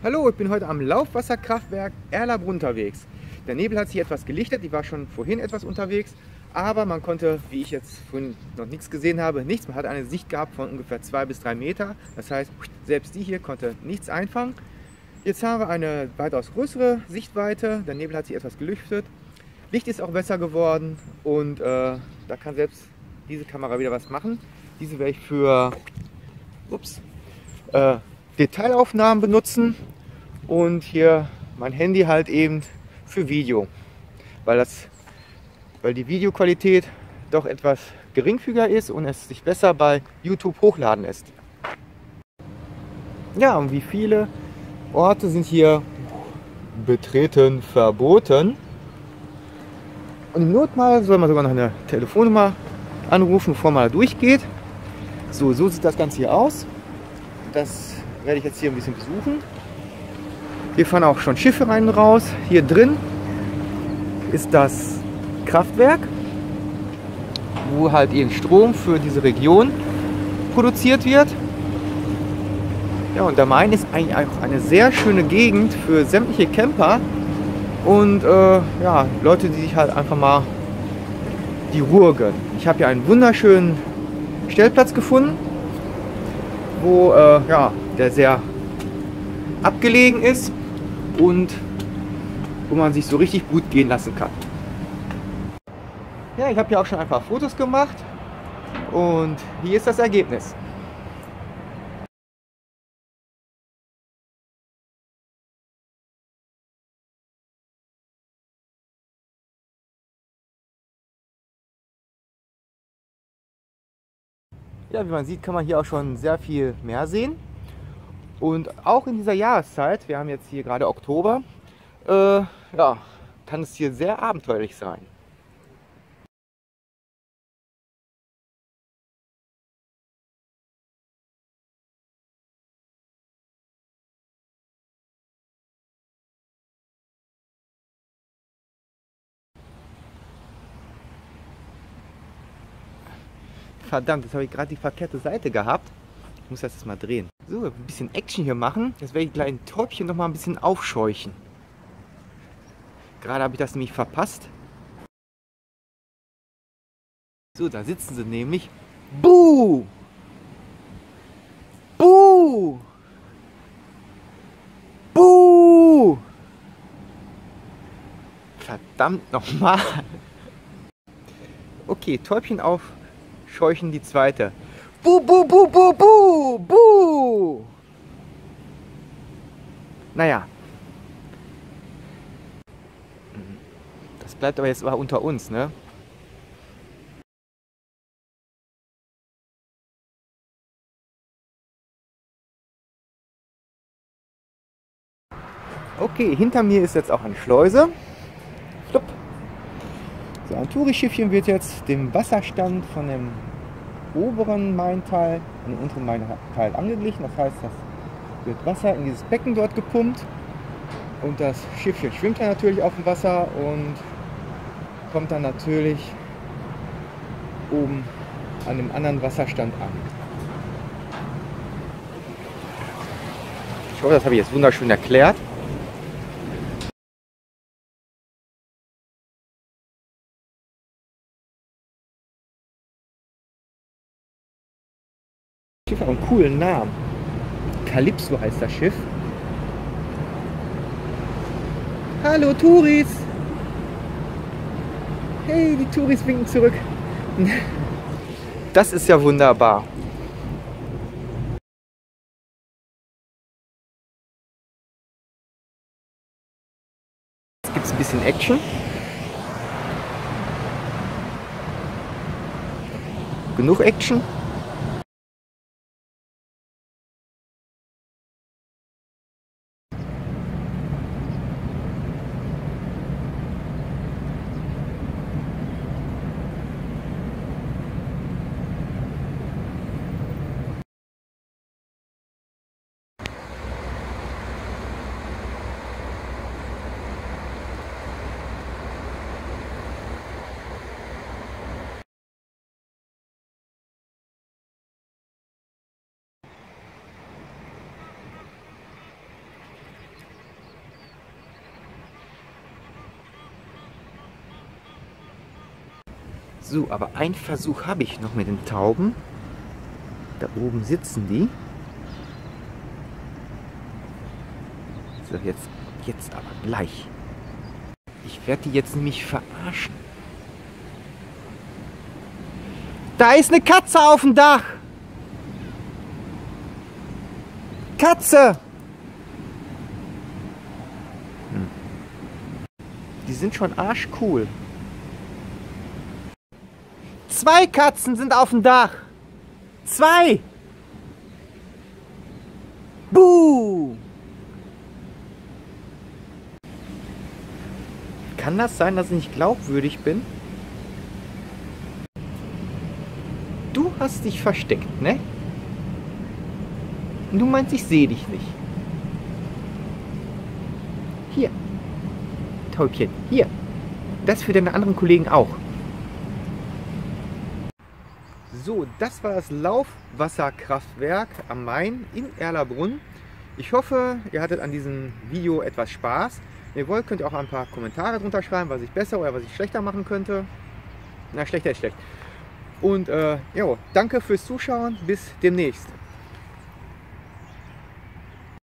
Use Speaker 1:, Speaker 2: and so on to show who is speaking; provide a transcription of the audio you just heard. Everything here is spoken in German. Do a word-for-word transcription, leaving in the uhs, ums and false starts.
Speaker 1: Hallo, ich bin heute am Laufwasserkraftwerk Erlabrunn unterwegs. Der Nebel hat sich etwas gelichtet, ich war schon vorhin etwas unterwegs, aber man konnte, wie ich jetzt vorhin noch nichts gesehen habe, nichts. Man hat eine Sicht gehabt von ungefähr zwei bis drei Meter. Das heißt, selbst die hier konnte nichts einfangen. Jetzt haben wir eine weitaus größere Sichtweite, der Nebel hat sich etwas gelüftet. Licht ist auch besser geworden und äh, da kann selbst diese Kamera wieder was machen. Diese werde ich für ups, äh, Detailaufnahmen benutzen und hier mein Handy halt eben für Video, weil, das, weil die Videoqualität doch etwas geringfügiger ist und es sich besser bei YouTube hochladen lässt. Ja, und wie viele Orte sind hier betreten verboten? Und im Notfall soll man sogar noch eine Telefonnummer anrufen, bevor man da durchgeht. So, so sieht das Ganze hier aus. Das werde ich jetzt hier ein bisschen besuchen. Hier fahren auch schon Schiffe rein und raus. Hier drin ist das Kraftwerk, wo halt eben Strom für diese Region produziert wird. Ja, und der Main ist eigentlich auch eine sehr schöne Gegend für sämtliche Camper und äh, ja, Leute, die sich halt einfach mal die Ruhe gönnen. Ich habe hier einen wunderschönen Stellplatz gefunden, wo äh, ja, der sehr abgelegen ist und wo man sich so richtig gut gehen lassen kann. Ja, ich habe hier auch schon ein paar Fotos gemacht und hier ist das Ergebnis. Ja, wie man sieht, kann man hier auch schon sehr viel mehr sehen. Und auch in dieser Jahreszeit, wir haben jetzt hier gerade Oktober, äh, ja, kann es hier sehr abenteuerlich sein. Verdammt, jetzt habe ich gerade die verkehrte Seite gehabt. Ich muss das jetzt mal drehen. So, ein bisschen Action hier machen. Jetzt werde ich gleich ein Täubchen noch mal ein bisschen aufscheuchen. Gerade habe ich das nämlich verpasst. So, da sitzen sie nämlich. Buh! Buh! Buh! Verdammt nochmal. Okay, Täubchen aufscheuchen, die zweite. Buh, buh, buh, buh, buh, buh! Naja. Das bleibt aber jetzt mal unter uns, ne? Okay, hinter mir ist jetzt auch eine Schleuse. Flupp. So, ein Touristschiffchen wird jetzt dem Wasserstand von dem oberen Maintal an den unteren Maintal angeglichen. Das heißt, das wird Wasser in dieses Becken dort gepumpt und das Schiffchen schwimmt dann natürlich auf dem Wasser und kommt dann natürlich oben an dem anderen Wasserstand an. Ich hoffe, das habe ich jetzt wunderschön erklärt. Das Schiff hat einen coolen Namen. Calypso heißt das Schiff. Hallo Touris! Hey, die Touris winken zurück. Das ist ja wunderbar. Jetzt gibt es ein bisschen Action. Genug Action. So, aber einen Versuch habe ich noch mit den Tauben. Da oben sitzen die. So, jetzt, jetzt aber gleich. Ich werde die jetzt nämlich verarschen. Da ist eine Katze auf dem Dach. Katze! Hm. Die sind schon arschcool. Zwei Katzen sind auf dem Dach. Zwei! Buh! Kann das sein, dass ich nicht glaubwürdig bin? Du hast dich versteckt, ne? Und du meinst, ich sehe dich nicht. Hier. Täubchen, hier. Das für deine anderen Kollegen auch. So, das war das Laufwasserkraftwerk am Main in Erlabrunn. Ich hoffe, ihr hattet an diesem Video etwas Spaß. Wenn ihr wollt, könnt ihr auch ein paar Kommentare drunter schreiben, was ich besser oder was ich schlechter machen könnte. Na, schlechter ist schlecht. Und äh, jo, danke fürs Zuschauen. Bis demnächst.